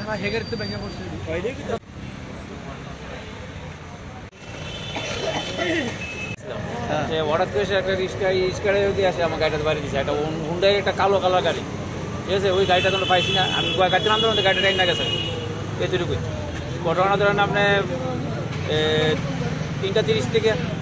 হঠাৎ করে সে একটা রিস্কারে যদি আসে আমার গাড়িটা বাড়ি দিচ্ছে একটা হুন্ডাই একটা কালো কালার গাড়ি, ঠিক আছে? ওই গাড়িটা তো পাইছি না, আমি গাড়িতে নামতে নামতে গাড়িটা টাইম না গেছে এতটুকুই। ঘটনা ধরেন আপনি 3:30 থেকে